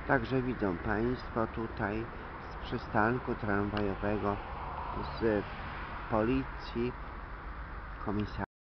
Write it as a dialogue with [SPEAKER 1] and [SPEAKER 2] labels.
[SPEAKER 1] Także widzą Państwo tutaj z przystanku tramwajowego, z policji, komisariatu.